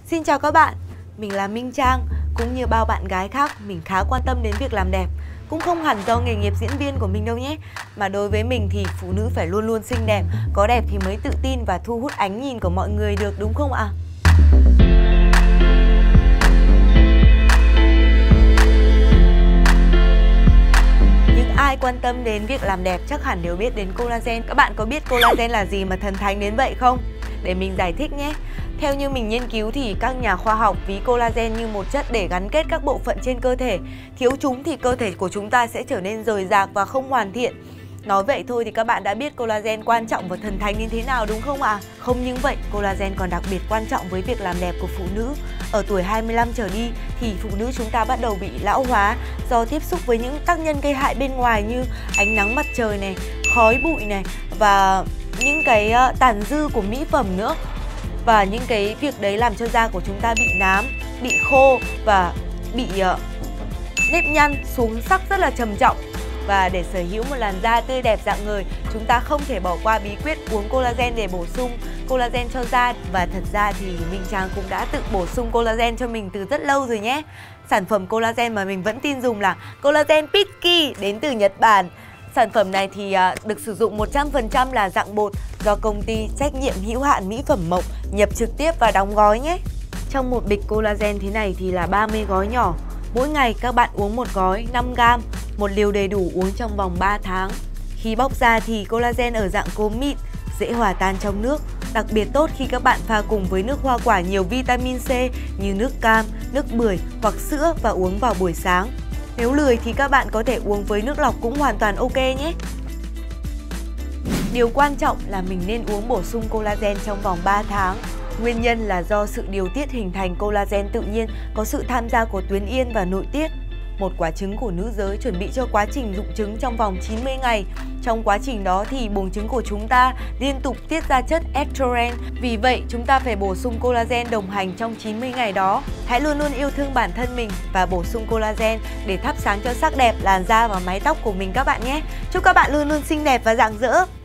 Xin chào các bạn, mình là Minh Trang. Cũng như bao bạn gái khác, mình khá quan tâm đến việc làm đẹp. Cũng không hẳn do nghề nghiệp diễn viên của mình đâu nhé. Mà đối với mình thì phụ nữ phải luôn luôn xinh đẹp. Có đẹp thì mới tự tin và thu hút ánh nhìn của mọi người được, đúng không ạ? Những ai quan tâm đến việc làm đẹp chắc hẳn đều biết đến collagen. Các bạn có biết collagen là gì mà thần thánh đến vậy không? Để mình giải thích nhé. Theo như mình nghiên cứu thì các nhà khoa học ví collagen như một chất để gắn kết các bộ phận trên cơ thể. Thiếu chúng thì cơ thể của chúng ta sẽ trở nên rời rạc và không hoàn thiện. Nói vậy thôi thì các bạn đã biết collagen quan trọng và thần thánh như thế nào, đúng không ạ? Không những vậy, collagen còn đặc biệt quan trọng với việc làm đẹp của phụ nữ. Ở tuổi 25 trở đi thì phụ nữ chúng ta bắt đầu bị lão hóa do tiếp xúc với những tác nhân gây hại bên ngoài như ánh nắng mặt trời này, khói bụi này và những cái tàn dư của mỹ phẩm nữa. Và những cái việc đấy làm cho da của chúng ta bị nám, bị khô và bị nếp nhăn, xuống sắc rất là trầm trọng. Và để sở hữu một làn da tươi đẹp rạng ngời, chúng ta không thể bỏ qua bí quyết uống collagen để bổ sung collagen cho da. Và thật ra thì Minh Trang cũng đã tự bổ sung collagen cho mình từ rất lâu rồi nhé. Sản phẩm collagen mà mình vẫn tin dùng là collagen Pitky đến từ Nhật Bản. Sản phẩm này thì được sử dụng 100% là dạng bột do công ty trách nhiệm hữu hạn mỹ phẩm Mộc nhập trực tiếp và đóng gói nhé. Trong một bịch collagen thế này thì là 30 gói nhỏ. Mỗi ngày các bạn uống một gói 5g, một liều đầy đủ uống trong vòng 3 tháng. Khi bóc ra thì collagen ở dạng cốm mịn, dễ hòa tan trong nước, đặc biệt tốt khi các bạn pha cùng với nước hoa quả nhiều vitamin C như nước cam, nước bưởi hoặc sữa và uống vào buổi sáng. Nếu lười thì các bạn có thể uống với nước lọc cũng hoàn toàn ok nhé. Điều quan trọng là mình nên uống bổ sung collagen trong vòng 3 tháng. Nguyên nhân là do sự điều tiết hình thành collagen tự nhiên có sự tham gia của tuyến yên và nội tiết. Một quả trứng của nữ giới chuẩn bị cho quá trình rụng trứng trong vòng 90 ngày. Trong quá trình đó thì buồng trứng của chúng ta liên tục tiết ra chất estrogen. Vì vậy chúng ta phải bổ sung collagen đồng hành trong 90 ngày đó. Hãy luôn luôn yêu thương bản thân mình và bổ sung collagen để thắp sáng cho sắc đẹp, làn da và mái tóc của mình các bạn nhé. Chúc các bạn luôn luôn xinh đẹp và rạng rỡ.